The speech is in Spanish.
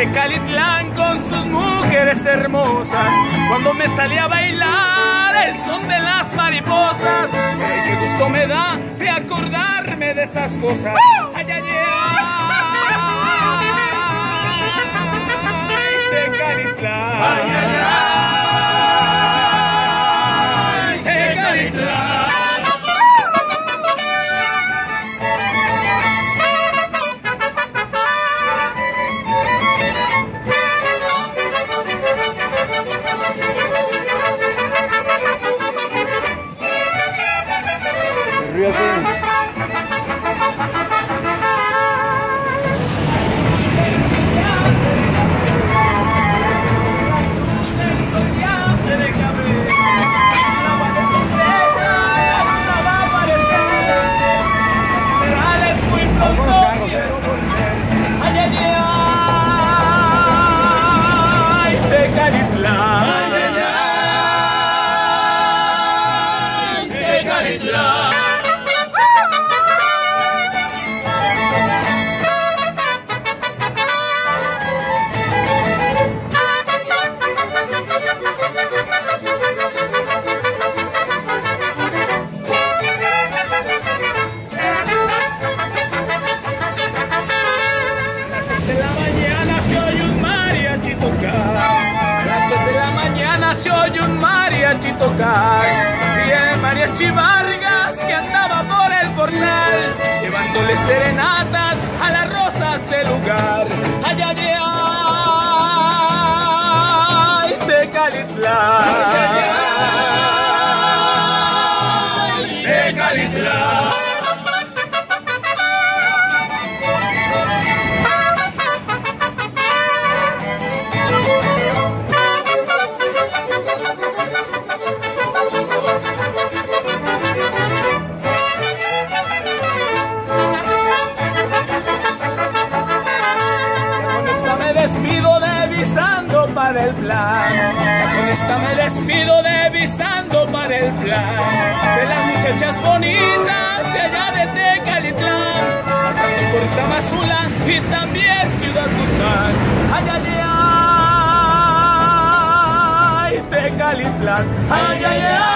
Tecalitlán con sus mujeres hermosas, cuando me salía a bailar el son de las mariposas. Qué gusto me da de acordarme de esas cosas. Ay, ay, ay, Tecalitlán. Ay, ay, ay, Tecalitlán. Se oye un mariachi tocar y el mariachi Vargas que andaba por el portal llevándole serenatas a las rosas del lugar. Ay, ay, ay, Tecalitlán. Ay, ay, ay, Tecalitlán. Despido devisando para el plan. Con esta me despido devisando para el plan de las muchachas bonitas de allá de Tecalitlán, pasando por Tamazula y también Ciudad Tucán. Ay, ay, ay, Tecalitlán. Ay, ay, ay.